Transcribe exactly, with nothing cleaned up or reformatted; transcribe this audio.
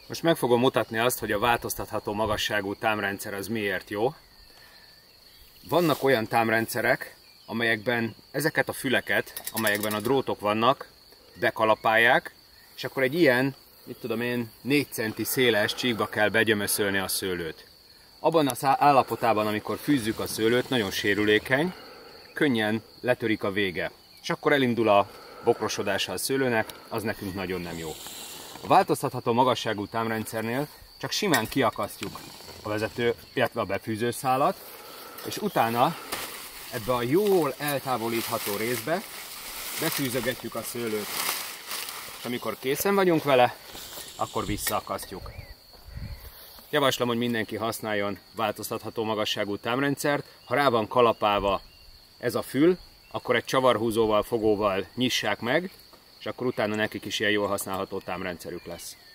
Most meg fogom mutatni azt, hogy a változtatható magasságú támrendszer az miért jó. Vannak olyan támrendszerek, amelyekben ezeket a füleket, amelyekben a drótok vannak, bekalapálják, és akkor egy ilyen, mit tudom én, négy centi széles csíkba kell begyömöszölni a szőlőt. Abban az állapotában, amikor fűzzük a szőlőt, nagyon sérülékeny, könnyen letörik a vége, és akkor elindul a bokrosodása a szőlőnek, az nekünk nagyon nem jó. A változtatható magasságú támrendszernél csak simán kiakasztjuk a vezető, illetve a befűző szálat, és utána ebbe a jól eltávolítható részbe befűzögetjük a szőlőt. És amikor készen vagyunk vele, akkor visszaakasztjuk. Javaslom, hogy mindenki használjon változtatható magasságú támrendszert. Ha rá van kalapálva ez a fül, akkor egy csavarhúzóval, fogóval nyissák meg, és akkor utána nekik is ilyen jól használható támrendszerük lesz.